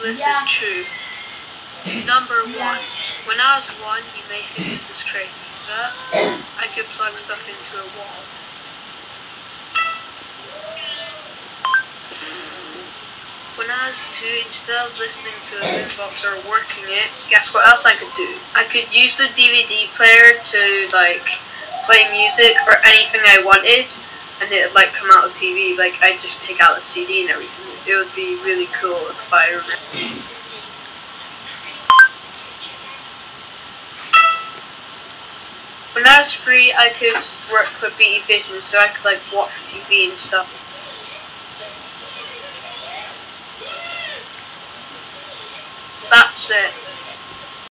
this is true. Number one. When I was one, you may think this is crazy, but I could plug stuff into a wall. When I was two, instead of listening to a boombox or working it, guess what else I could do? I could use the DVD player to like play music or anything I wanted, and it would like come out of TV. Like I'd just take out the CD and everything. It would be really cool if I remember. When I was free, I could work for BT Vision, so I could like watch TV and stuff. That's it.